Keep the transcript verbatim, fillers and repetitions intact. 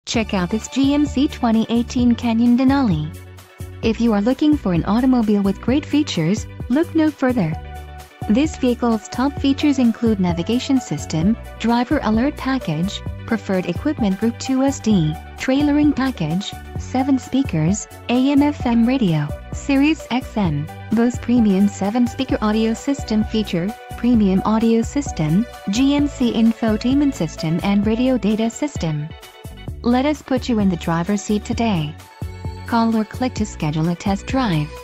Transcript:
Check out this G M C twenty eighteen Canyon Denali. If you are looking for an automobile with great features, look no further. This vehicle's top features include navigation system, driver alert package, preferred equipment group two S D, trailering package, seven speakers, A M F M radio, Sirius X M, Bose Premium seven speaker audio system feature, premium audio system, G M C infotainment system and radio data system. Let us put you in the driver's seat today. Call or click to schedule a test drive.